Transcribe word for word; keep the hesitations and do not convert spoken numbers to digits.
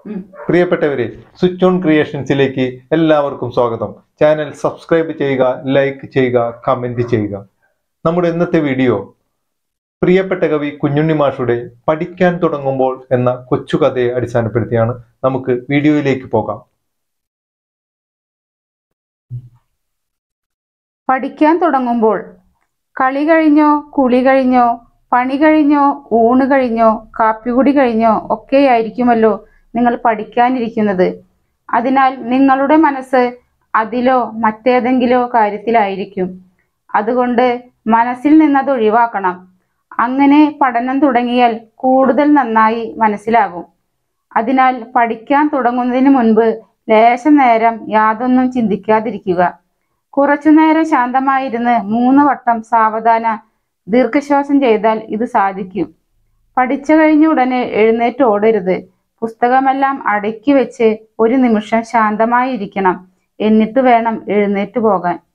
പ്രിയപ്പെട്ടവരെ, switch on ക്രിയേഷൻസിലേക്ക് എല്ലാവർക്കും സ്വാഗതം. ചാനൽ സബ്സ്ക്രൈബ് ചെയ്യുക, ലൈക്ക് ചെയ്യുക, കമന്റ് ചെയ്യുക. നമ്മുടെ ഇന്നത്തെ വീഡിയോ പ്രിയപ്പെട്ട കവി കുഞ്ഞുണ്ണി മാഷുടെ പഠിക്കാൻ തുടങ്ങുമ്പോൾ എന്ന കൊച്ചുകഥയെ അടിസ്ഥാനപ്പെടുത്തിയാണ്. നമുക്ക് വീഡിയോയിലേക്ക് പോകാം. പഠിക്കാൻ തുടങ്ങുമ്പോൾ. കളി കഴിഞ്ഞോ, കുളി കഴിഞ്ഞോ, പണി കഴിഞ്ഞോ, ഊണ് കഴിഞ്ഞോ, കാപ്പികുടി കഴിഞ്ഞോ ഒക്കെയായിരിക്കുമല്ലോ നിങ്ങൾ പഠിക്കാനിരിക്കുന്നത്. അതിനാൽ നിങ്ങളുടെ മനസ്സ് അതിലോ മറ്റേതെങ്കിലോ കാര്യത്തിലായിരിക്കും. അതുകൊണ്ട് മനസ്സിൽ നിന്നത് ഒഴിവാക്കണം. അങ്ങനെ പഠനം തുടങ്ങിയാൽ കൂടുതൽ നന്നായി മനസ്സിലാകും. അതിനാൽ പഠിക്കാൻ തുടങ്ങുന്നതിന് മുൻപ് ലേശം നേരം യാതൊന്നും ചിന്തിക്കാതിരിക്കുക. കുറച്ചുനേരം ശാന്തമായിരുന്ന് മൂന്ന് വട്ടം സാവധാന ദീർഘശ്വാസം ചെയ്താൽ ഇത് സാധിക്കും. പഠിച്ചു കഴിഞ്ഞ ഉടനെ എഴുന്നേറ്റ് ഓടരുത്. പുസ്തകമെല്ലാം അടക്കി വെച്ച് ഒരു നിമിഷം ശാന്തമായിരിക്കണം. എന്നിട്ട് വേണം എഴുന്നേറ്റ് പോകാൻ.